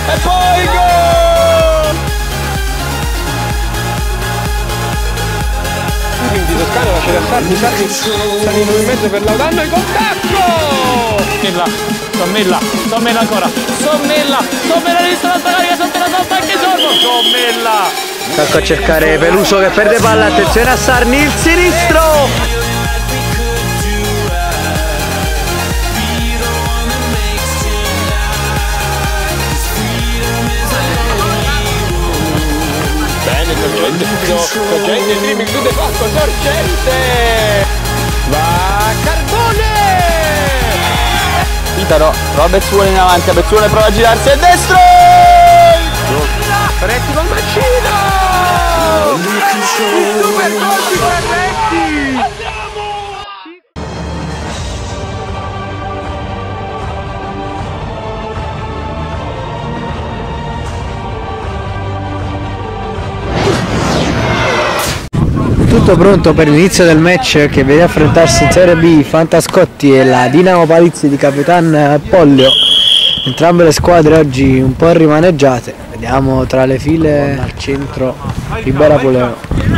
e poi gol! Quindi Toscano lascia da Sardi salino in mezzo per Laudano, il contacto! Sommella ancora, Sommella vista l'altra carica, Sommella salta anche Sommella! Ecco a cercare Peluso che perde palla, attenzione a Sarni, il sinistro! Bene, Sorgente subito, Sorgente, il dribbling chiude fatto, Sorgente! Va Carbone! Itaro, Robertsuone in avanti, Robertsuone prova a girarsi a destro! Ferretti con Mancino! Il super gol di Ferretti! Tutto pronto per l'inizio del match che vede affrontarsi in Serie B Fantascotti e la Dinamo Palizzi di Capitan Pollio. Entrambe le squadre oggi un po' rimaneggiate. Vediamo tra le file al centro Libera Poleo.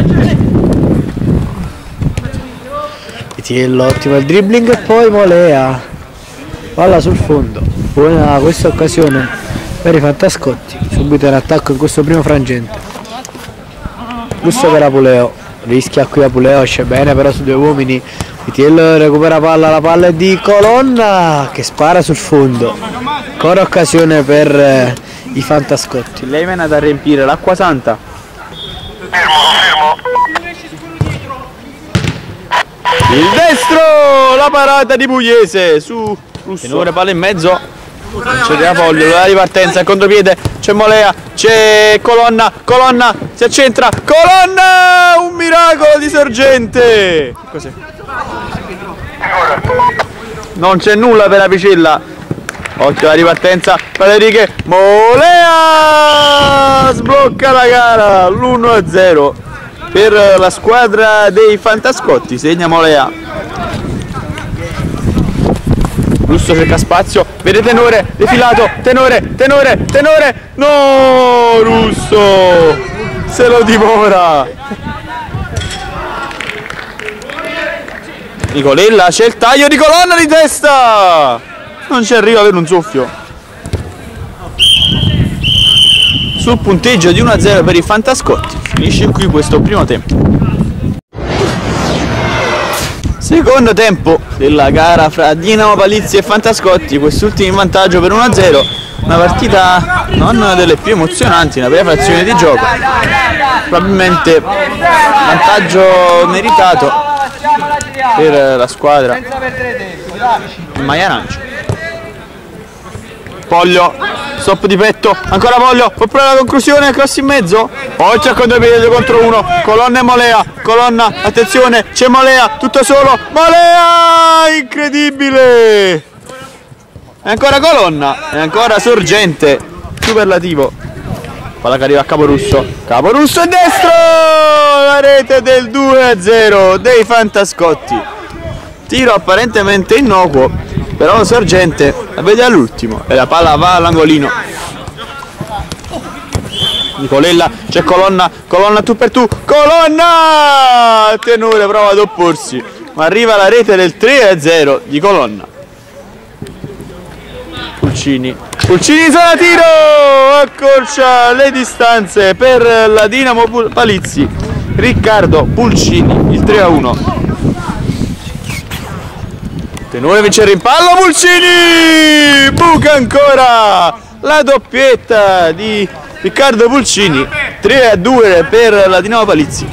Vitiello, ottimo il dribbling e poi Molea. Palla sul fondo. Buona questa occasione per i Fantascotti. Subito in attacco in questo primo frangente. Giusto per Apuleo. Rischia qui Apuleo, esce bene però su due uomini. Vitiello recupera palla, la palla è di Colonna che spara sul fondo. Ancora occasione per i Fantascotti. Lei viene da riempire l'acqua santa. Fermo. Il destro, la parata di Pugliese su Tenore, palla in mezzo. C'è Dea Pollio, la ripartenza, il contropiede, c'è Molea, c'è Colonna, si accentra, Colonna, un miracolo di Sorgente. Cos'è? Non c'è nulla per Apicella. Occhio alla ripartenza, Federiche, Molea sblocca la gara, l'1-0 per la squadra dei Fantascotti, segna Molea. Russo cerca spazio, vede Tenore, defilato, Tenore, no, Russo, se lo dimora. Nicolella, c'è il taglio di Colonna di testa, non ci arriva per un soffio. Sul punteggio di 1-0 per i Fantascotti, finisce qui questo primo tempo. Secondo tempo della gara fra Dinamo Palizzi e Fantascotti, quest'ultimo in vantaggio per 1-0, una partita non delle più emozionanti, una breve frazione di gioco, probabilmente vantaggio meritato per la squadra in maglia arancia. Pollio, stop di petto, ancora Pollio, può provare la conclusione, cross in mezzo, poi c'è contropiede contro uno, Colonna e Molea, Colonna, attenzione, c'è Molea, tutto solo, Molea, incredibile! E ancora Colonna, e ancora Sorgente, superlativo, palla che arriva a Caporusso è destro, la rete del 2-0 dei Fantascotti, tiro apparentemente innocuo, però Sorgente la vede all'ultimo e la palla va all'angolino. Nicolella, c'è Colonna tu per tu, Colonna! Tenore prova ad opporsi, ma arriva la rete del 3-0 di Colonna. Pulcini zona tiro, accorcia le distanze per la Dinamo Palizzi, Riccardo Pulcini, il 3-1. Tenore vince il rimpallo, Pulcini, buca ancora la doppietta di Riccardo Pulcini, 3-2 per la Dinamo Palizzi.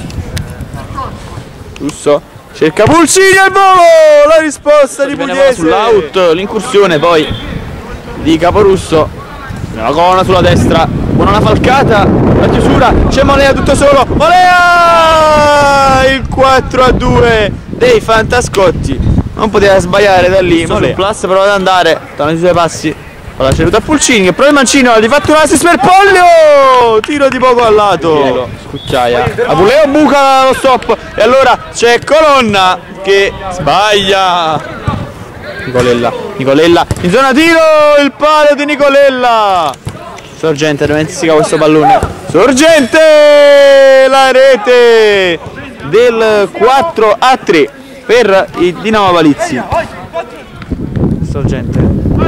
Russo cerca Pulcini al volo, la risposta di Pugliese sull'out, l'incursione poi di Caporusso, una colonna sulla destra, buona la falcata, la chiusura, c'è Molea tutto solo, Molea, il 4-2 dei Fantascotti. Non poteva sbagliare da lì, Molea. Plus prova ad andare, torna sui suoi passi, palla ceduta a Pulcini che prova il mancino, di fatto un assist per Pollio, tiro di poco al lato, Scucciaia, Apuleo buca lo stop e allora c'è Colonna che sbaglia. Nicolella in zona tiro, il palo di Nicolella, Sorgente dimentica questo pallone. Sorgente! La rete del 4-3 per il Dinamo Palizzi. Sorgente.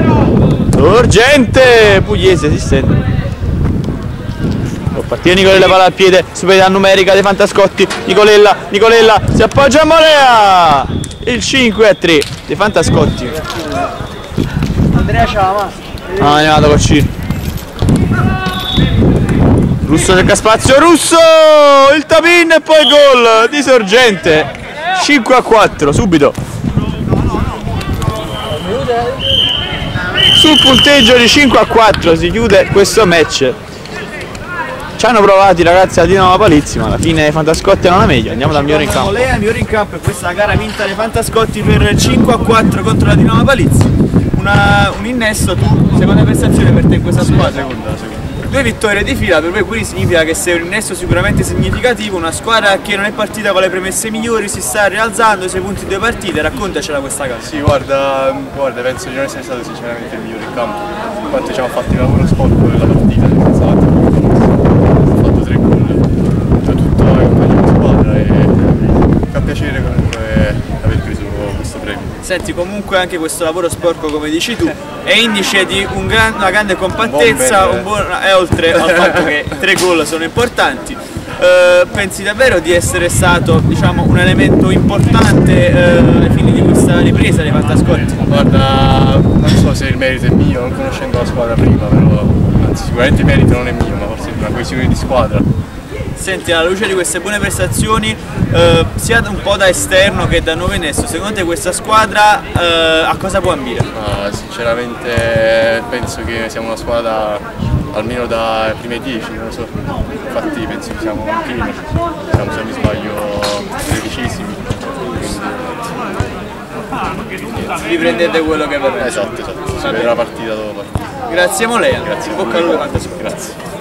Pugliese si sente. Partita Nicolella, palla al piede, superiorità numerica dei Fantascotti. Nicolella si appoggia a Molea. Il 5-3 dei Fantascotti. Andrea Ciama. Ah, è andato così. Russo cerca spazio, Russo! Il tapin e poi gol di Sorgente. 5-4 subito. Sul punteggio di 5-4 si chiude questo match. Ci hanno provato i ragazzi a Dinamo Palizzi, ma alla fine i Fantascotti hanno la meglio. Andiamo dal migliore in campo. Molea, migliore in campo, e questa gara vinta dai Fantascotti per 5-4 contro la Dinamo Palizzi. Un innesto, seconda prestazione per te in questa squadra? Seconda. 2 vittorie di fila per voi, quindi significa che sei un innesto sicuramente significativo, una squadra che non è partita con le premesse migliori, si sta rialzando, 6 punti in 2 partite, raccontacela questa gara. Sì, guarda, penso di non essere stato sinceramente il migliore in campo, infatti ci abbiamo fatto il lavoro sporco nella partita, abbiamo fatto 3 gol, soprattutto ai compagni di squadra, e mi fa piacere comunque aver preso questo premio. Senti, comunque anche questo lavoro sporco, come dici tu, è indice di una grande compattezza, oltre al fatto che 3 gol sono importanti. Pensi davvero di essere stato, diciamo, un elemento importante ai fini di questa ripresa dei Fantascotti? Guarda, non so se il merito è mio, non conoscendo la squadra prima, però anzi, sicuramente il merito non è mio, ma forse è una coesione di squadra. Senti, alla luce di queste buone prestazioni, sia un po' da esterno che da nuovo innesto, secondo te questa squadra a cosa può ambire? Sinceramente penso che siamo una squadra almeno dai primi 10, non lo so, infatti penso che siamo in prima, siamo se non mi sbaglio 13esimi, quindi riprendete quello che verrà. Esatto, si vedrà partita dopo partita. Grazie Molea, Grazie. bocca al lupo Fantascotti. Grazie.